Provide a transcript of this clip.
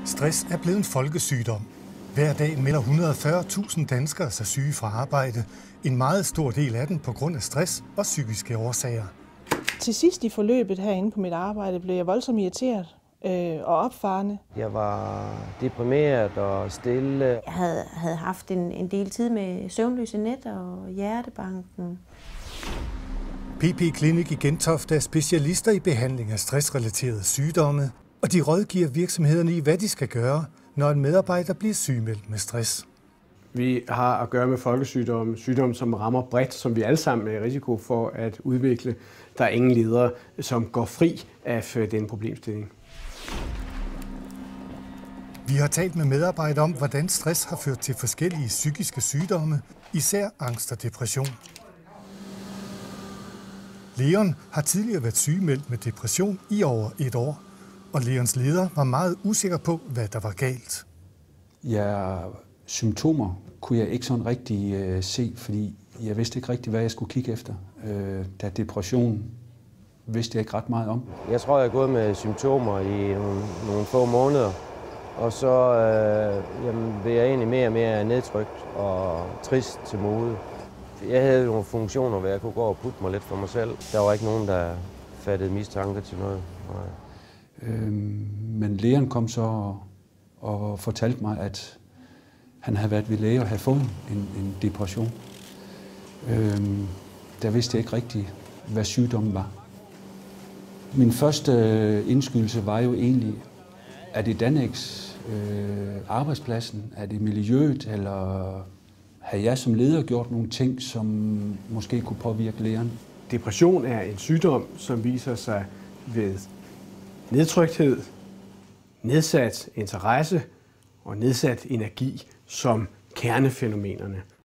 Stress er blevet en folkesygdom. Hver dag melder 140.000 danskere sig syge fra arbejde. En meget stor del af den på grund af stress og psykiske årsager. Til sidst i forløbet herinde på mit arbejde blev jeg voldsomt irriteret og opfarende. Jeg var deprimeret og stille. Jeg havde haft en del tid med søvnløse nætter og hjertebanken. PP Klinik i Gentofte er specialister i behandling af stressrelaterede sygdomme, og de rådgiver virksomhederne i, hvad de skal gøre, når en medarbejder bliver sygemeldt med stress. Vi har at gøre med folkesygdomme, sygdomme, som rammer bredt, som vi alle sammen er i risiko for at udvikle. Der er ingen ledere, som går fri af den problemstilling. Vi har talt med medarbejdere om, hvordan stress har ført til forskellige psykiske sygdomme, især angst og depression. Leon har tidligere været sygemeldt med depression i over et år, og Leons leder var meget usikker på, hvad der var galt. Symptomer kunne jeg ikke sådan rigtig se, fordi jeg vidste ikke rigtig, hvad jeg skulle kigge efter. Da depression vidste jeg ikke ret meget om. Jeg tror, jeg er gået med symptomer i nogle få måneder, og så blev jeg egentlig mere og mere nedtrykt og trist til mode. Jeg havde nogle funktioner, hvor jeg kunne gå og putte mig lidt for mig selv. Der var ikke nogen, der fattede mistanke til noget. Men lægen kom så og fortalte mig, at han havde været ved læge og havde fået en depression. Der vidste jeg ikke rigtigt, hvad sygdommen var. Min første indskydelse var jo egentlig, er det Dannex arbejdspladsen, er det miljøet, eller havde jeg som leder gjort nogle ting, som måske kunne påvirke lægeren? Depression er en sygdom, som viser sig ved nedtrykthed, nedsat interesse og nedsat energi som kernefænomenerne.